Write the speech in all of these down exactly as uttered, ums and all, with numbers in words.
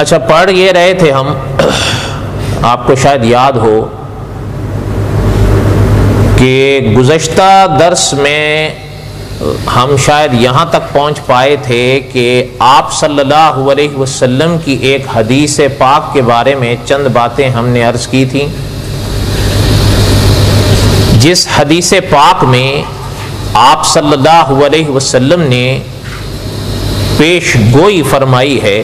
اچھا، پڑھ یہ رہے تھے ہم، آپ کو شاید یاد ہو کہ گزشتہ درس میں ہم شاید یہاں تک پہنچ پائے تھے کہ آپ صلی اللہ علیہ وسلم کی ایک حدیث پاک کے بارے میں چند باتیں ہم نے عرض کی تھیں، جس حدیث پاک میں آپ صلی اللہ علیہ وسلم نے پیش گوئی فرمائی ہے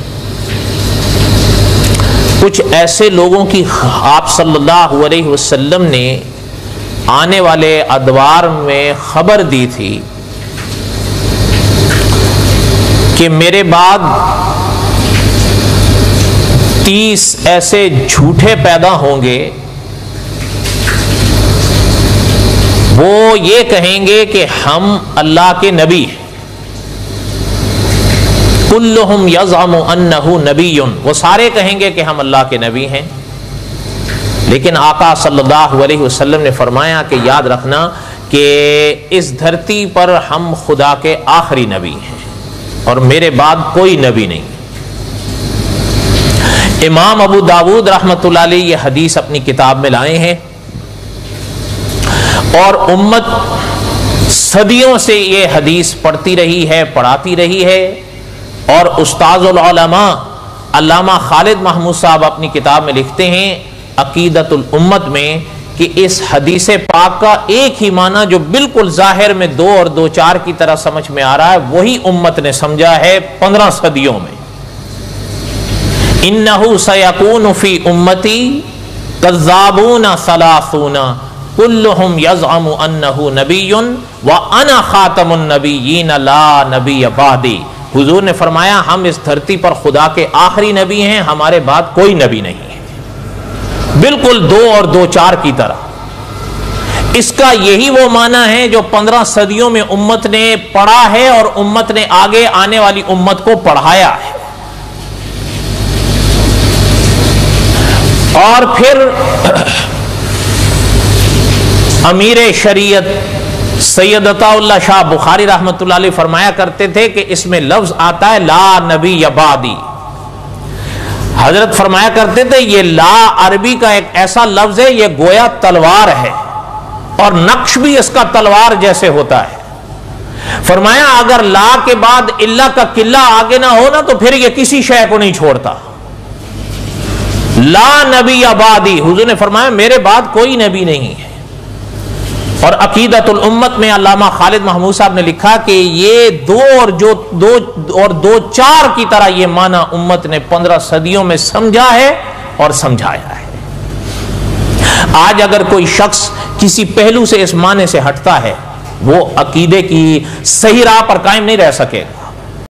کچھ ایسے لوگوں کی آپ صلی اللہ علیہ وسلم نے آنے والے ادوار میں خبر دی تھی کہ میرے بعد تیس ایسے جھوٹے پیدا ہوں گے، وہ یہ کہیں گے کہ ہم اللہ کے نبی ہیں، کلہم یزعم انہ نبی، وہ سارے کہیں گے کہ ہم اللہ کے نبی ہیں، لیکن آقا صلی اللہ علیہ وسلم نے فرمایا کہ یاد رکھنا کہ اس دھرتی پر ہم خدا کے آخری نبی ہیں اور میرے بعد کوئی نبی نہیں۔ امام ابو داود رحمۃ اللہ علیہ یہ حدیث اپنی کتاب میں لائے ہیں، اور امت صدیوں سے یہ حدیث پڑھتی رہی ہے، پڑھاتی رہی ہے، اور استاذ العلماء علامہ خالد محمود صاحب اپنی کتاب میں لکھتے ہیں عقیدت الامت میں کہ اس حدیث پاک کا ایک ہی معنی جو بالکل ظاہر میں دو اور دو چار کی طرح سمجھ میں آ رہا ہے، وہی امت نے سمجھا ہے پندرہ صدیوں میں۔ انہ سیکون فی امتی کذابون ثلاثون کلہم یزعم انہ نبی وانا خاتم النبیین لا نبی بعدی۔ حضور نے فرمایا ہم اس دھرتی پر خدا کے آخری نبی ہیں، ہمارے بعد کوئی نبی نہیں ہے، بالکل دو اور دو چار کی طرح۔ اس کا یہی وہ معنی ہے جو پندرہ صدیوں میں امت نے پڑھا ہے اور امت نے آگے آنے والی امت کو پڑھایا ہے۔ اور پھر امیر شریعت سید عطا اللہ شاہ بخاری رحمۃ اللہ علیہ فرمایا کرتے تھے کہ اس میں لفظ آتا ہے لا نبی بعدی۔ حضرت فرمایا کرتے تھے یہ لا عربی کا ایک ایسا لفظ ہے، یہ گویا تلوار ہے، اور نقش بھی اس کا تلوار جیسے ہوتا ہے۔ فرمایا اگر لا کے بعد اللہ کا قلہ آگے نہ ہو نا تو پھر یہ کسی شے کو نہیں چھوڑتا۔ لا نبی بعدی، حضور نے فرمایا میرے بعد کوئی نبی نہیں ہے۔ اور عقیدت الامت میں علامہ خالد محمود صاحب نے لکھا کہ یہ دو اور جو دو اور دو چار کی طرح یہ معنی امت نے پندرہ صدیوں میں سمجھا ہے اور سمجھایا ہے۔ آج اگر کوئی شخص کسی پہلو سے اس معنی سے ہٹتا ہے وہ عقیدے کی صحیح راہ پر قائم نہیں رہ سکے گا۔